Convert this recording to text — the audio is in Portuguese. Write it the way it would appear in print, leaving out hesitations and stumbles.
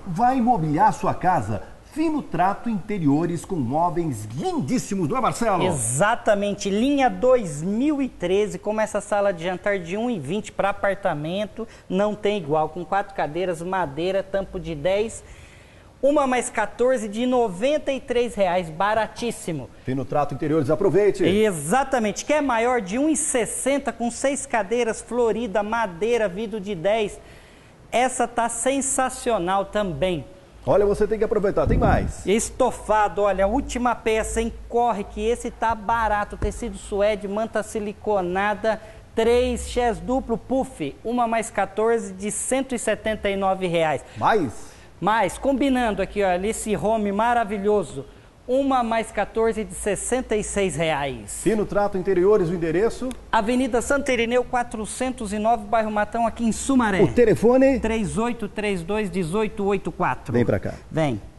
Vai mobiliar sua casa? Fino Trato Interiores com móveis lindíssimos, não é, Marcelo? Exatamente, linha 2013, como essa sala de jantar de 1,20 para apartamento, não tem igual, com 4 cadeiras, madeira, tampo de 10, uma mais 14 de R$ 93,00, baratíssimo. Fino Trato Interiores, aproveite. Exatamente, que é maior de 1,60 com 6 cadeiras, florida, madeira, vidro de 10. Essa tá sensacional também. Olha, você tem que aproveitar, tem mais. Estofado, olha, a última peça, hein? Corre que esse tá barato, tecido suede, manta siliconada, 3 chés duplo puff, uma mais 14 de R$ 179,00. Mais, combinando aqui, olha, esse home maravilhoso, uma mais 14 de R$ 66,00. Fino Trato Interiores, o endereço? Avenida Santo Irineu 409, bairro Matão, aqui em Sumaré. O telefone? 3832-1884. Vem pra cá. Vem.